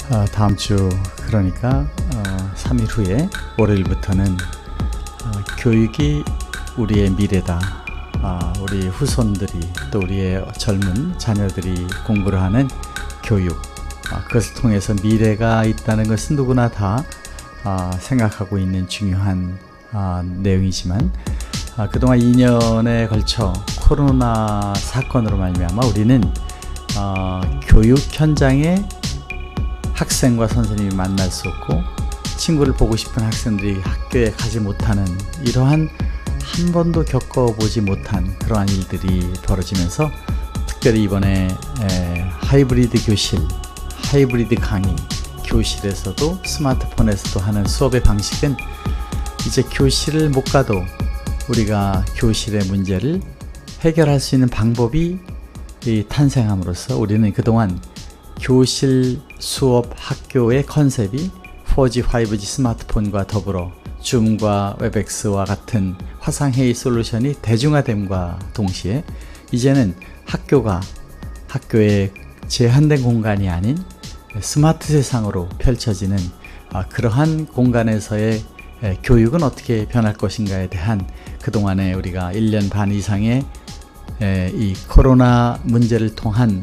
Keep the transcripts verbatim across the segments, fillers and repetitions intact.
어, 다음 주 그러니까 어, 삼 일 후에 월요일부터는 어, 교육이 우리의 미래다. 어, 우리 후손들이 또 우리의 젊은 자녀들이 공부를 하는 교육, 어, 그것을 통해서 미래가 있다는 것은 누구나 다 어, 생각하고 있는 중요한 어, 내용이지만 어, 그동안 이 년에 걸쳐 코로나 사건으로 말미암아 우리는 어, 교육 현장에 학생과 선생님이 만날 수 없고 친구를 보고 싶은 학생들이 학교에 가지 못하는 이러한 한 번도 겪어보지 못한 그러한 일들이 벌어지면서 특별히 이번에 에, 하이브리드 교실, 하이브리드 강의, 교실에서도 스마트폰에서도 하는 수업의 방식은 이제 교실을 못 가도 우리가 교실의 문제를 해결할 수 있는 방법이 이 탄생함으로써 우리는 그동안 교실 수업 학교의 컨셉이 사 지, 오 지 스마트폰과 더불어 줌과 웹엑스와 같은 화상회의 솔루션이 대중화됨과 동시에 이제는 학교가 학교의 제한된 공간이 아닌 스마트 세상으로 펼쳐지는 그러한 공간에서의 교육은 어떻게 변할 것인가에 대한 그동안에 우리가 일 년 반 이상의 이 코로나 문제를 통한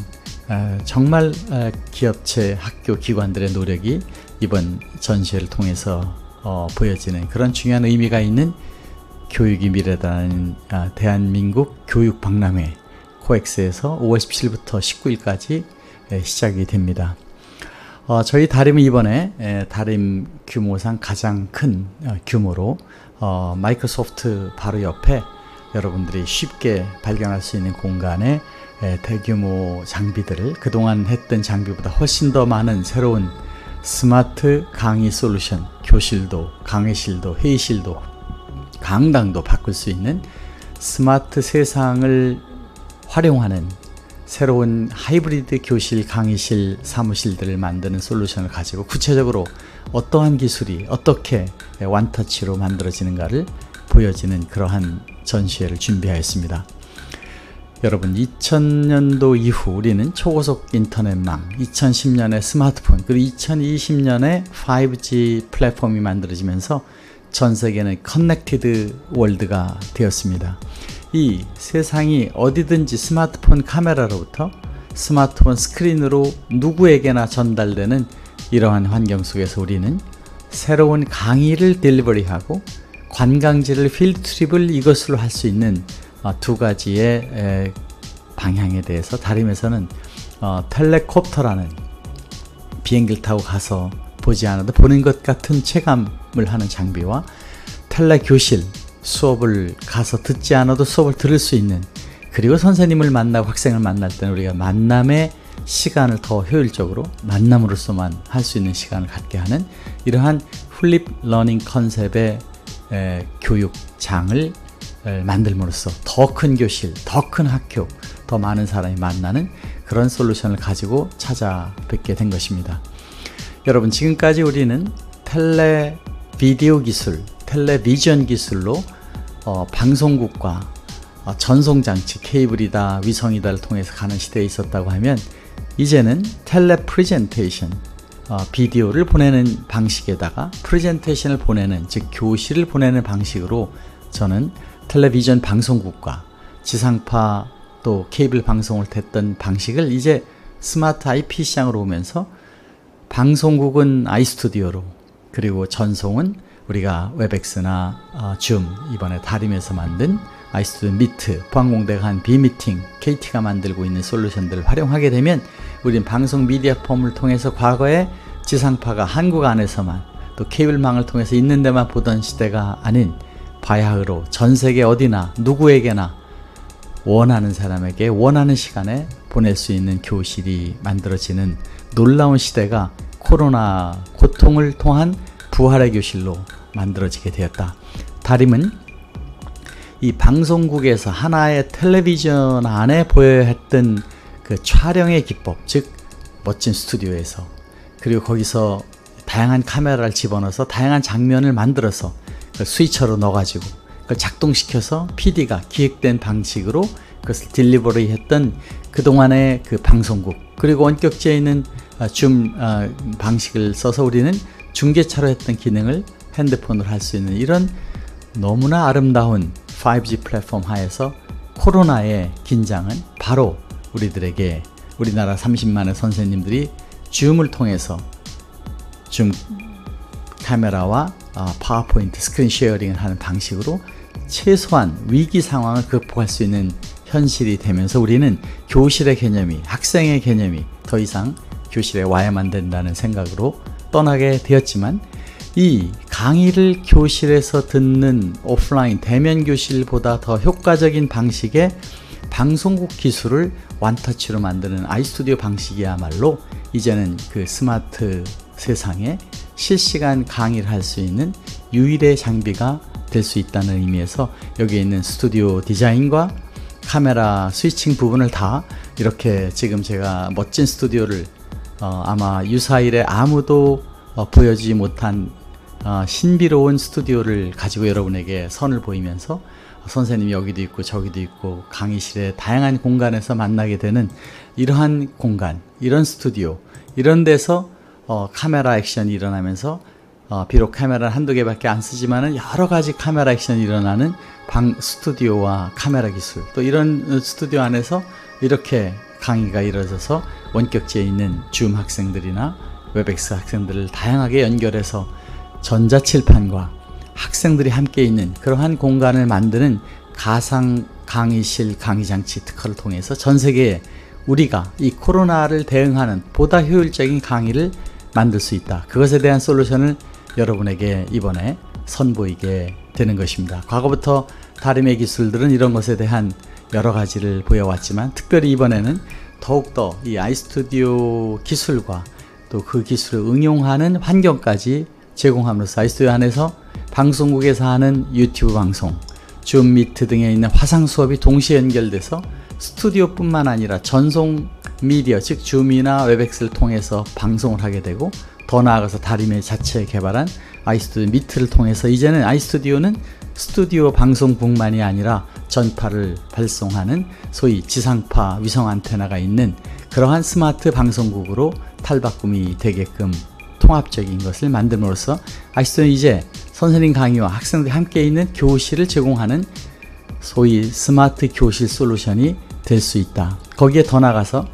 정말 기업체, 학교, 기관들의 노력이 이번 전시회를 통해서 어, 보여지는 그런 중요한 의미가 있는 교육이 미래다는 아, 대한민국 교육박람회 코엑스에서 오월 십칠일부터 십구일까지 에, 시작이 됩니다. 어, 저희 다림은 이번에 에, 다림 규모상 가장 큰 어, 규모로 어, 마이크로소프트 바로 옆에 여러분들이 쉽게 발견할 수 있는 공간에 에, 대규모 장비들을 그동안 했던 장비보다 훨씬 더 많은 새로운 스마트 강의 솔루션, 교실도, 강의실도, 회의실도, 강당도 바꿀 수 있는 스마트 세상을 활용하는 새로운 하이브리드 교실, 강의실, 사무실들을 만드는 솔루션을 가지고 구체적으로 어떠한 기술이 어떻게 원터치로 만들어지는가를 보여지는 그러한 전시회를 준비하였습니다. 여러분, 이천 년도 이후 우리는 초고속 인터넷망, 이천십 년에 스마트폰, 그리고 이천이십 년에 오 지 플랫폼이 만들어지면서 전 세계는 커넥티드 월드가 되었습니다. 이 세상이 어디든지 스마트폰 카메라로부터 스마트폰 스크린으로 누구에게나 전달되는 이러한 환경 속에서 우리는 새로운 강의를 딜리버리하고 관광지를 필드 트립을 이것으로 할 수 있는 두 가지의 방향에 대해서 다림에서는 어, 텔레콥터라는 비행기를 타고 가서 보지 않아도 보는 것 같은 체감을 하는 장비와 텔레교실, 수업을 가서 듣지 않아도 수업을 들을 수 있는, 그리고 선생님을 만나고 학생을 만날 때는 우리가 만남의 시간을 더 효율적으로 만남으로서만 할 수 있는 시간을 갖게 하는 이러한 플립 러닝 컨셉의 에, 교육장을 만들므로써 더 큰 교실, 더 큰 학교, 더 많은 사람이 만나는 그런 솔루션을 가지고 찾아뵙게 된 것입니다. 여러분, 지금까지 우리는 텔레 비디오 기술, 텔레비전 기술로 어, 방송국과 어, 전송장치, 케이블이다, 위성이다를 통해서 가는 시대에 있었다고 하면 이제는 텔레 프레젠테이션, 어, 비디오를 보내는 방식에다가 프레젠테이션을 보내는, 즉 교실을 보내는 방식으로 저는 텔레비전 방송국과 지상파 또 케이블 방송을 했던 방식을 이제 스마트 아이피 시장으로 오면서 방송국은 아이스튜디오로, 그리고 전송은 우리가 웹엑스나 어, 줌, 이번에 다림에서 만든 아이스튜디오 미트, 포항공대가 한 비미팅, 케이티가 만들고 있는 솔루션들을 활용하게 되면 우린 방송 미디어 폼을 통해서 과거에 지상파가 한국 안에서만 또 케이블망을 통해서 있는 데만 보던 시대가 아닌 바야흐로 전 세계 어디나 누구에게나 원하는 사람에게 원하는 시간에 보낼 수 있는 교실이 만들어지는 놀라운 시대가 코로나 고통을 통한 부활의 교실로 만들어지게 되었다. 다림은 이 방송국에서 하나의 텔레비전 안에 보여야 했던 그 촬영의 기법, 즉 멋진 스튜디오에서, 그리고 거기서 다양한 카메라를 집어넣어서 다양한 장면을 만들어서 스위처로 넣어가지고 그걸 작동시켜서 피디가 기획된 방식으로 그것을 딜리버리 했던 그동안의 그 방송국, 그리고 원격제에 있는 줌 방식을 써서 우리는 중계차로 했던 기능을 핸드폰으로 할 수 있는 이런 너무나 아름다운 파이브지 플랫폼 하에서 코로나의 긴장은 바로 우리들에게, 우리나라 삼십만의 선생님들이 줌을 통해서 줌 카메라와 파워포인트 스크린 쉐어링을 하는 방식으로 최소한 위기 상황을 극복할 수 있는 현실이 되면서 우리는 교실의 개념이, 학생의 개념이 더 이상 교실에 와야만 된다는 생각으로 떠나게 되었지만, 이 강의를 교실에서 듣는 오프라인 대면 교실보다 더 효과적인 방식의 방송국 기술을 원터치로 만드는 아이스튜디오 방식이야말로 이제는 그 스마트 세상에 실시간 강의를 할 수 있는 유일의 장비가 될 수 있다는 의미에서 여기에 있는 스튜디오 디자인과 카메라 스위칭 부분을 다 이렇게 지금 제가 멋진 스튜디오를 어, 아마 유사일에 아무도 어, 보여주지 못한 어, 신비로운 스튜디오를 가지고 여러분에게 선을 보이면서 선생님이 여기도 있고 저기도 있고 강의실에 다양한 공간에서 만나게 되는 이러한 공간, 이런 스튜디오, 이런 데서 어, 카메라 액션이 일어나면서 어, 비록 카메라는 한두 개밖에 안 쓰지만은 여러 가지 카메라 액션이 일어나는 방 스튜디오와 카메라 기술, 또 이런 스튜디오 안에서 이렇게 강의가 이루어져서 원격지에 있는 줌 학생들이나 웹엑스 학생들을 다양하게 연결해서 전자칠판과 학생들이 함께 있는 그러한 공간을 만드는 가상 강의실 강의장치 특허를 통해서 전 세계에 우리가 이 코로나를 대응하는 보다 효율적인 강의를 만들 수 있다. 그것에 대한 솔루션을 여러분에게 이번에 선보이게 되는 것입니다. 과거부터 다림의 기술들은 이런 것에 대한 여러 가지를 보여왔지만, 특별히 이번에는 더욱더 이 아이스튜디오 기술과 또 그 기술을 응용하는 환경까지 제공함으로써 아이스튜디오 안에서 방송국에서 하는 유튜브 방송, 줌 미트 등에 있는 화상 수업이 동시에 연결돼서 스튜디오뿐만 아니라 전송 미디어, 즉 줌이나 웹엑스를 통해서 방송을 하게 되고, 더 나아가서 다림의 자체에 개발한 아이스튜디오 미트를 통해서 이제는 아이스튜디오는 스튜디오 방송국만이 아니라 전파를 발송하는 소위 지상파 위성 안테나가 있는 그러한 스마트 방송국으로 탈바꿈이 되게끔 통합적인 것을 만듦으로써 아이스튜디오는 이제 선생님 강의와 학생들이 함께 있는 교실을 제공하는 소위 스마트 교실 솔루션이 될 수 있다. 거기에 더 나가서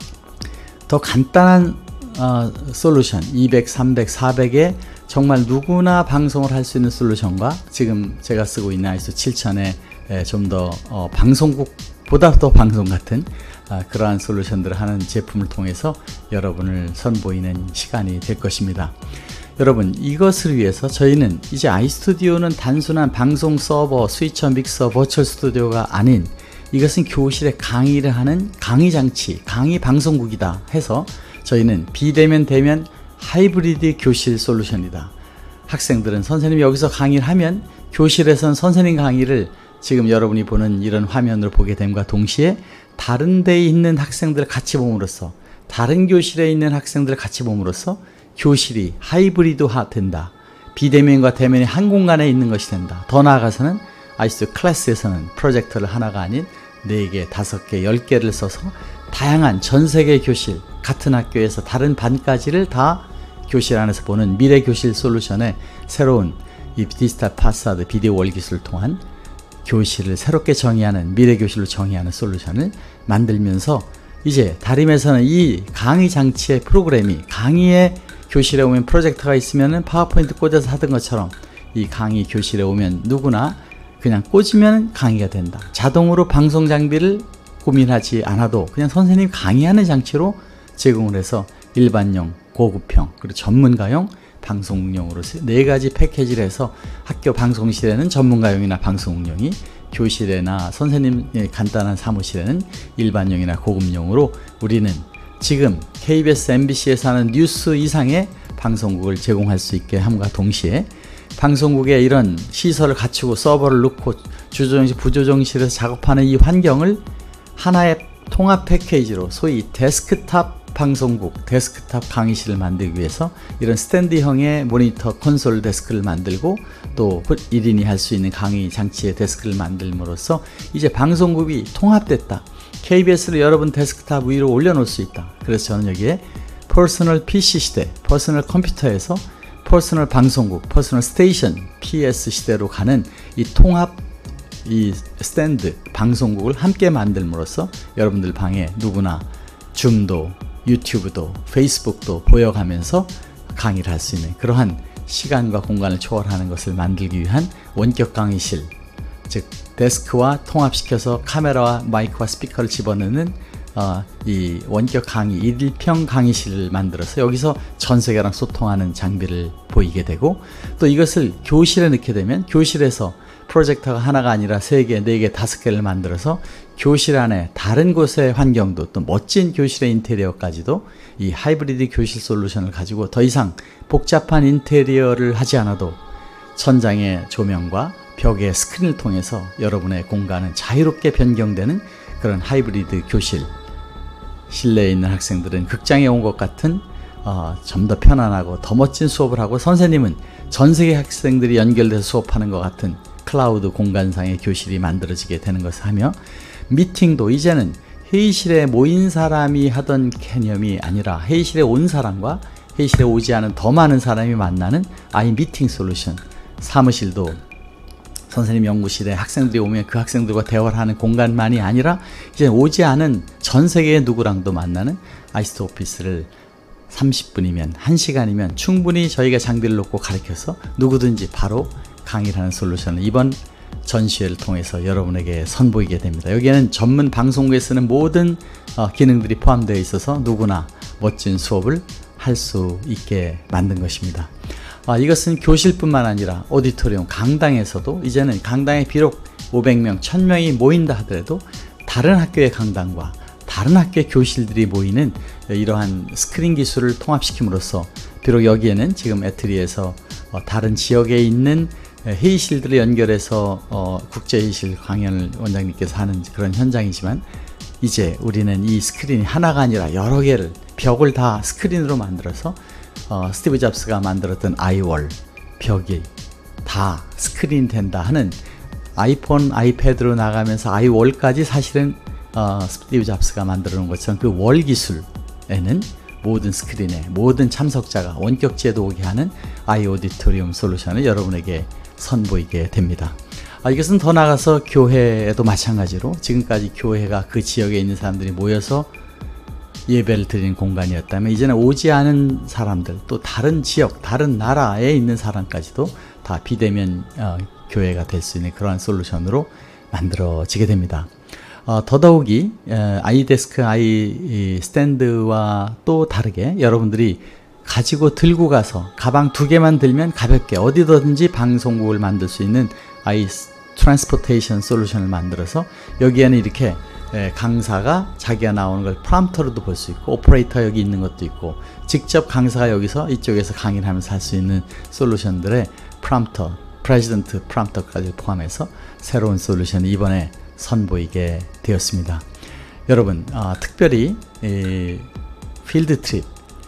더 간단한 어, 솔루션 이백, 삼백, 사백에 정말 누구나 방송을 할 수 있는 솔루션과 지금 제가 쓰고 있는 아이에스 칠천의 좀 더 어, 방송국보다 더 방송 같은 아, 그러한 솔루션들을 하는 제품을 통해서 여러분을 선보이는 시간이 될 것입니다. 여러분, 이것을 위해서 저희는 이제 아이스튜디오는 단순한 방송 서버, 스위처, 믹서, 버추얼 스튜디오가 아닌, 이것은 교실에 강의를 하는 강의 장치, 강의 방송국이다 해서 저희는 비대면 대면 하이브리드 교실 솔루션이다. 학생들은 선생님이 여기서 강의를 하면 교실에선 선생님 강의를 지금 여러분이 보는 이런 화면으로 보게 됨과 동시에 다른 데에 있는 학생들을 같이 봄으로써, 다른 교실에 있는 학생들을 같이 봄으로써 교실이 하이브리드화 된다. 비대면과 대면이 한 공간에 있는 것이 된다. 더 나아가서는 아이스튜디오 클래스에서는 프로젝터를 하나가 아닌 네 개, 다섯 개, 열 개를 써서 다양한 전 세계 교실, 같은 학교에서 다른 반까지를 다 교실 안에서 보는 미래 교실 솔루션의 새로운 이 디지털 파사드 비디오 월 기술을 통한 교실을 새롭게 정의하는, 미래 교실로 정의하는 솔루션을 만들면서 이제 다림에서는 이 강의 장치의 프로그램이, 강의에 교실에 오면 프로젝터가 있으면 파워포인트 꽂아서 하던 것처럼 이 강의 교실에 오면 누구나 그냥 꽂으면 강의가 된다. 자동으로 방송 장비를 고민하지 않아도 그냥 선생님 강의하는 장치로 제공을 해서 일반용, 고급형, 그리고 전문가용, 방송용으로 네 가지 패키지를 해서 학교 방송실에는 전문가용이나 방송용이, 교실이나 선생님 간단한 사무실에는 일반용이나 고급용으로 우리는 지금 케이비에스, 엠비씨에서 하는 뉴스 이상의 방송국을 제공할 수 있게 함과 동시에 방송국에 이런 시설을 갖추고 서버를 놓고 주조정실, 부조정실에서 작업하는 이 환경을 하나의 통합 패키지로 소위 데스크탑 방송국, 데스크탑 강의실을 만들기 위해서 이런 스탠드형의 모니터 콘솔 데스크를 만들고 또 일 인이 할 수 있는 강의 장치의 데스크를 만들므로써 이제 방송국이 통합됐다. 케이비에스를 여러분 데스크탑 위로 올려놓을 수 있다. 그래서 저는 여기에 퍼스널 피씨 시대, 퍼스널 컴퓨터에서 퍼스널 방송국, 퍼스널 스테이션, 피에스 시대로 가는 이 통합 이 스탠드 방송국을 함께 만들므로써 여러분들 방에 누구나 줌도 유튜브도 페이스북도 보여가면서 강의를 할 수 있는 그러한 시간과 공간을 초월하는 것을 만들기 위한 원격 강의실, 즉 데스크와 통합시켜서 카메라와 마이크와 스피커를 집어넣는 어, 이 원격 강의 일평 강의실을 만들어서 여기서 전 세계랑 소통하는 장비를 보이게 되고, 또 이것을 교실에 넣게 되면 교실에서 프로젝터가 하나가 아니라 세 개, 네 개, 다섯 개를 만들어서 교실 안에 다른 곳의 환경도 또 멋진 교실의 인테리어까지도 이 하이브리드 교실 솔루션을 가지고 더 이상 복잡한 인테리어를 하지 않아도 천장의 조명과 벽의 스크린을 통해서 여러분의 공간은 자유롭게 변경되는 그런 하이브리드 교실, 실내에 있는 학생들은 극장에 온 것 같은 어, 좀 더 편안하고 더 멋진 수업을 하고, 선생님은 전 세계 학생들이 연결돼서 수업하는 것 같은 클라우드 공간상의 교실이 만들어지게 되는 것을 하며, 미팅도 이제는 회의실에 모인 사람이 하던 개념이 아니라 회의실에 온 사람과 회의실에 오지 않은 더 많은 사람이 만나는 아이 미팅 솔루션, 사무실도 선생님 연구실에 학생들이 오면 그 학생들과 대화를 하는 공간만이 아니라 이제 오지 않은 전 세계의 누구랑도 만나는 아이스트 오피스를 삼십 분이면 한 시간이면 충분히 저희가 장비를 놓고 가르쳐서 누구든지 바로 강의를 하는 솔루션을 이번 전시회를 통해서 여러분에게 선보이게 됩니다. 여기에는 전문 방송국에 쓰는 모든 어, 기능들이 포함되어 있어서 누구나 멋진 수업을 할 수 있게 만든 것입니다. 아, 이것은 교실뿐만 아니라 오디토리움, 강당에서도 이제는 강당에 비록 오백 명, 천 명이 모인다 하더라도 다른 학교의 강당과 다른 학교의 교실들이 모이는 이러한 스크린 기술을 통합시킴으로써 비록 여기에는 지금 애트리에서 어, 다른 지역에 있는 회의실들을 연결해서 어, 국제회의실 강연을 원장님께서 하는 그런 현장이지만, 이제 우리는 이 스크린이 하나가 아니라 여러 개를, 벽을 다 스크린으로 만들어서 어, 스티브 잡스가 만들었던 아이월, 벽이 다 스크린 된다 하는, 아이폰, 아이패드로 나가면서 아이월까지 사실은 어, 스티브 잡스가 만들어 놓은 것처럼 그 월 기술에는 모든 스크린에 모든 참석자가 원격지에도 오게 하는 아이 오디토리움 솔루션을 여러분에게 선보이게 됩니다. 아, 이것은 더 나아가서 교회에도 마찬가지로 지금까지 교회가 그 지역에 있는 사람들이 모여서 예배를 드리는 공간이었다면, 이제는 오지 않은 사람들, 또 다른 지역, 다른 나라에 있는 사람까지도 다 비대면 어, 교회가 될 수 있는 그러한 솔루션으로 만들어지게 됩니다. 어, 더더욱이 에, 아이데스크, 아이 스탠드와 또 다르게 여러분들이 가지고 들고 가서 가방 두 개만 들면 가볍게 어디든지 방송국을 만들 수 있는 아이 트랜스포테이션 솔루션을 만들어서 여기에는 이렇게 에, 강사가 자기가 나오는 걸 프롬프터로도 볼 수 있고, 오퍼레이터 여기 있는 것도 있고, 직접 강사가 여기서 이쪽에서 강의를 하면서 할 수 있는 솔루션들의 프롬프터, 프레지던트 프롬프터까지 포함해서 새로운 솔루션이 이번에 선보이게 되었습니다. 여러분, 어, 특별히 이 필드 트립,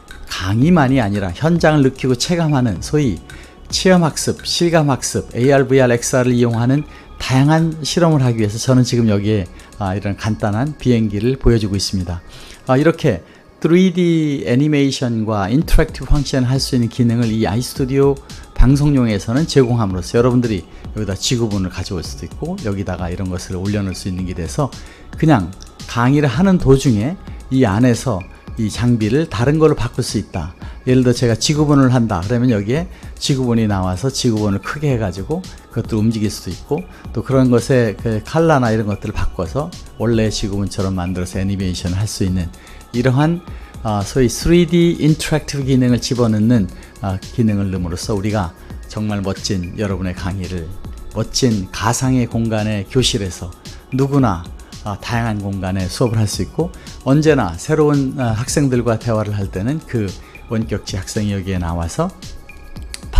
강의만이 아니라 현장을 느끼고 체감하는 소위 체험학습, 실감학습, 에이알, 브이알, 엑스알을 이용하는 다양한 실험을 하기 위해서 저는 지금 여기에 아, 이런 간단한 비행기를 보여주고 있습니다. 아, 이렇게 쓰리디 애니메이션과 인터랙티브 펑션을 할 수 있는 기능을 이 아이스튜디오 방송용에서는 제공함으로써 여러분들이 여기다 지구본을 가져올 수도 있고 여기다가 이런 것을 올려놓을 수 있는 게 돼서 그냥 강의를 하는 도중에 이 안에서 이 장비를 다른 걸로 바꿀 수 있다. 예를 들어 제가 지구본을 한다 그러면 여기에 지구본이 나와서 지구본을 크게 해가지고 그것도 움직일 수도 있고, 또 그런 것에 그 컬러나 이런 것들을 바꿔서 원래 지구본처럼 만들어서 애니메이션을 할 수 있는 이러한 어, 소위 쓰리디 인터랙티브 기능을 집어넣는 어, 기능을 넣음으로써 우리가 정말 멋진 여러분의 강의를 멋진 가상의 공간의 교실에서 누구나 어, 다양한 공간에 수업을 할 수 있고, 언제나 새로운 어, 학생들과 대화를 할 때는 그 원격지 학생이 여기에 나와서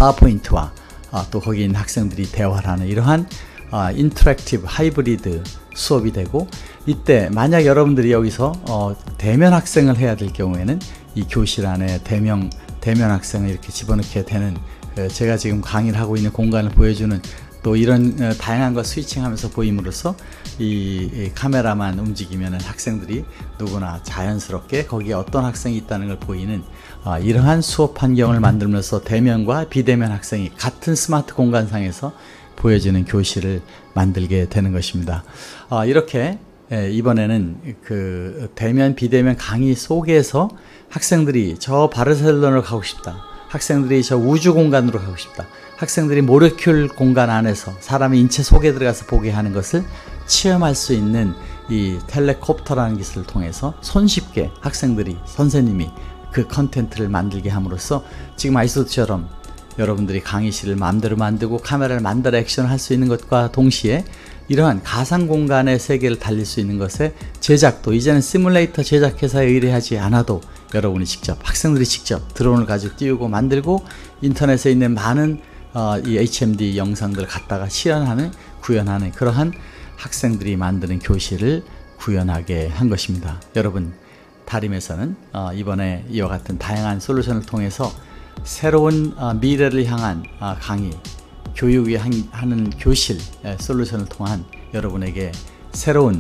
파워포인트와 어, 또 거기 있는 학생들이 대화를 하는 이러한 어, 인터랙티브 하이브리드 수업이 되고, 이때 만약 여러분들이 여기서 어, 대면 학생을 해야 될 경우에는 이 교실 안에 대면, 대면 학생을 이렇게 집어넣게 되는, 그 제가 지금 강의를 하고 있는 공간을 보여주는, 또 이런 어, 다양한 걸 스위칭하면서 보임으로써 이, 이 카메라만 움직이면 학생들이 누구나 자연스럽게 거기에 어떤 학생이 있다는 걸 보이는 어, 이러한 수업 환경을 만들면서 대면과 비대면 학생이 같은 스마트 공간상에서 보여지는 교실을 만들게 되는 것입니다. 어, 이렇게 예, 이번에는 그 대면 비대면 강의 속에서 학생들이 저 바르셀로나로 가고 싶다, 학생들이 저 우주 공간으로 가고 싶다, 학생들이 모레큘 공간 안에서 사람의 인체 속에 들어가서 보게 하는 것을 체험할 수 있는 이 텔레콥터라는 기술을 통해서 손쉽게 학생들이, 선생님이 그 컨텐츠를 만들게 함으로써 지금 아이소드처럼 여러분들이 강의실을 마음대로 만들고 카메라를 만들어 액션을 할 수 있는 것과 동시에 이러한 가상 공간의 세계를 달릴 수 있는 것의 제작도 이제는 시뮬레이터 제작회사에 의뢰하지 않아도 여러분이 직접, 학생들이 직접 드론을 가지고 띄우고 만들고 인터넷에 있는 많은 어, 이 에이치엠디 영상들을 갖다가 실현하는, 구현하는 그러한 학생들이 만드는 교실을 구현하게 한 것입니다. 여러분, 다림에서는 어, 이번에 이와 같은 다양한 솔루션을 통해서 새로운 어, 미래를 향한 어, 강의, 교육이 하는 교실 예, 솔루션을 통한 여러분에게 새로운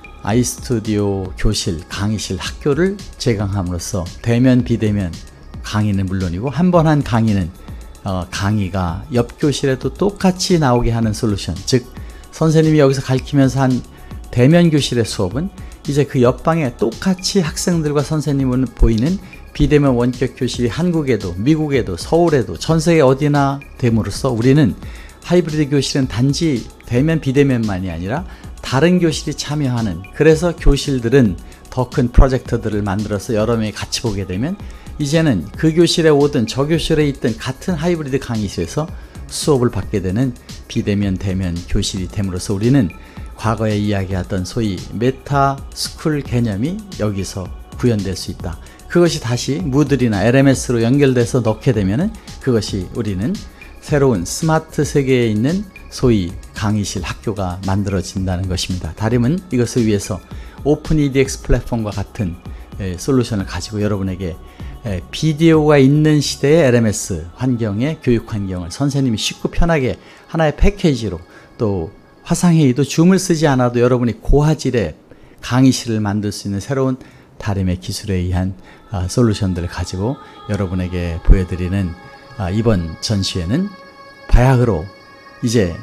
아이스튜디오 교실, 강의실, 학교를 제공함으로써 대면, 비대면 강의는 물론이고 한 번 한 강의는 어, 강의가 옆 교실에도 똑같이 나오게 하는 솔루션, 즉 선생님이 여기서 가르치면서 한 대면 교실의 수업은 이제 그 옆방에 똑같이 학생들과 선생님은 보이는 비대면 원격 교실이 한국에도, 미국에도, 서울에도, 전 세계 어디나 됨으로써 우리는 하이브리드 교실은 단지 대면 비대면만이 아니라 다른 교실이 참여하는, 그래서 교실들은 더 큰 프로젝터들을 만들어서 여러 명이 같이 보게 되면 이제는 그 교실에 오든 저 교실에 있든 같은 하이브리드 강의실에서 수업을 받게 되는 비대면 대면 교실이 됨으로써 우리는 과거에 이야기하던 소위 메타 스쿨 개념이 여기서 구현될 수 있다. 그것이 다시 무들이나 엘엠에스로 연결돼서 넣게 되면은 그것이 우리는 새로운 스마트 세계에 있는 소위 강의실, 학교가 만들어진다는 것입니다. 다림은 이것을 위해서 오픈 이디엑스 플랫폼과 같은 에, 솔루션을 가지고 여러분에게 에, 비디오가 있는 시대의 엘엠에스 환경의 교육 환경을 선생님이 쉽고 편하게 하나의 패키지로, 또 화상회의도 줌을 쓰지 않아도 여러분이 고화질의 강의실을 만들 수 있는 새로운 다림의 기술에 의한 아, 솔루션들을 가지고 여러분에게 보여드리는 아, 이번 전시회는 바야흐로 이제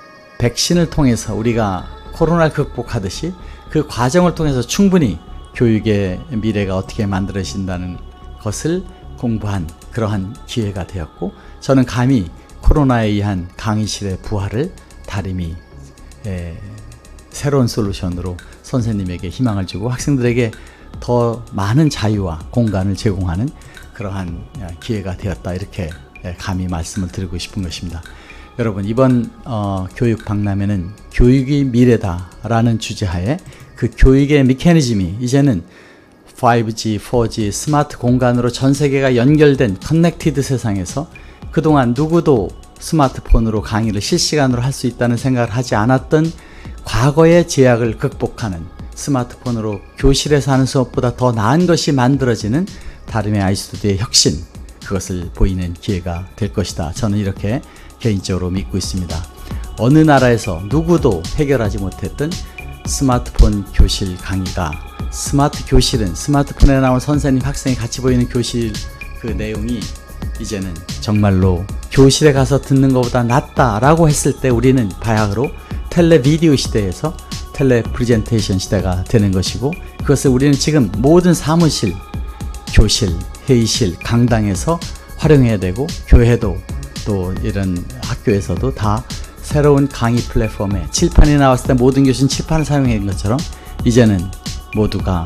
백신을 통해서 우리가 코로나를 극복하듯이 그 과정을 통해서 충분히 교육의 미래가 어떻게 만들어진다는 것을 공부한 그러한 기회가 되었고, 저는 감히 코로나에 의한 강의실의 부활을 다림이 에, 새로운 솔루션으로 선생님에게 희망을 주고 학생들에게 더 많은 자유와 공간을 제공하는 그러한 기회가 되었다, 이렇게 감히 말씀을 드리고 싶은 것입니다. 여러분, 이번 어, 교육 박람회는 교육이 미래다 라는 주제하에 그 교육의 메커니즘이 이제는 파이브지, 포지, 스마트 공간으로 전 세계가 연결된 커넥티드 세상에서 그동안 누구도 스마트폰으로 강의를 실시간으로 할 수 있다는 생각을 하지 않았던 과거의 제약을 극복하는, 스마트폰으로 교실에서 하는 수업보다 더 나은 것이 만들어지는 다림의 아이스튜디오의 혁신, 그것을 보이는 기회가 될 것이다. 저는 이렇게 개인적으로 믿고 있습니다. 어느 나라에서 누구도 해결하지 못했던 스마트폰 교실 강의가, 스마트 교실은 스마트폰에 나온 선생님, 학생이 같이 보이는 교실 그 내용이 이제는 정말로 교실에 가서 듣는 것보다 낫다라고 했을 때 우리는 바야흐로 텔레 비디오 시대에서 텔레 프레젠테이션 시대가 되는 것이고, 그것을 우리는 지금 모든 사무실, 교실, 회의실, 강당에서 활용해야 되고, 교회도 또 이런 학교에서도 다 새로운 강의 플랫폼에 칠판이 나왔을 때 모든 교수는 칠판을 사용한 것처럼 이제는 모두가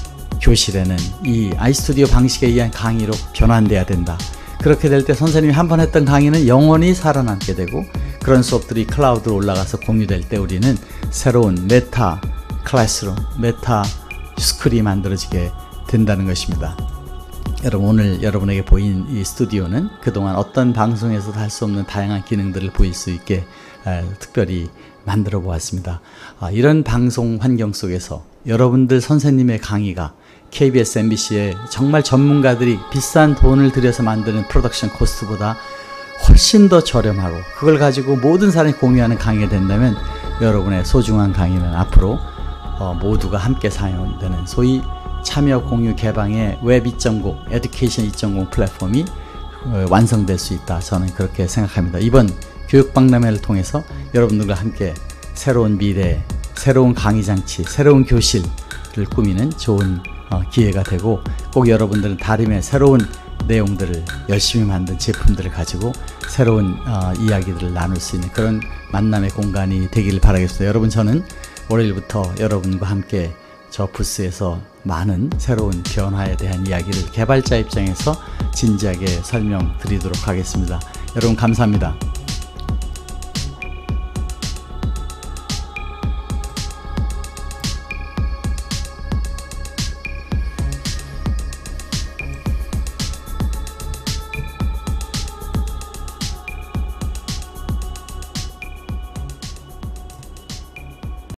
교실에는 이 아이스튜디오 방식에 의한 강의로 변환돼야 된다. 그렇게 될 때 선생님이 한 번 했던 강의는 영원히 살아남게 되고, 그런 수업들이 클라우드로 올라가서 공유될 때 우리는 새로운 메타 클래스룸, 메타 스쿨이 만들어지게 된다는 것입니다. 여러분, 오늘 여러분에게 보인 이 스튜디오는 그동안 어떤 방송에서도 할 수 없는 다양한 기능들을 보일 수 있게 에, 특별히 만들어 보았습니다. 아, 이런 방송 환경 속에서 여러분들 선생님의 강의가 케이비에스, 엠비씨의 정말 전문가들이 비싼 돈을 들여서 만드는 프로덕션 코스트보다 훨씬 더 저렴하고 그걸 가지고 모든 사람이 공유하는 강의가 된다면 여러분의 소중한 강의는 앞으로 어, 모두가 함께 사용되는 소위 참여 공유 개방의 웹 이 점 공, 에듀케이션 이 점 공 플랫폼이 어, 완성될 수 있다. 저는 그렇게 생각합니다. 이번 교육박람회를 통해서 여러분들과 함께 새로운 미래, 새로운 강의 장치, 새로운 교실을 꾸미는 좋은 어, 기회가 되고 꼭 여러분들은 다림의 새로운 내용들을 열심히 만든 제품들을 가지고 새로운 어, 이야기들을 나눌 수 있는 그런 만남의 공간이 되기를 바라겠습니다. 여러분, 저는 월요일부터 여러분과 함께 저 부스에서 많은 새로운 변화에 대한 이야기를 개발자 입장에서 진지하게 설명드리도록 하겠습니다. 여러분 감사합니다.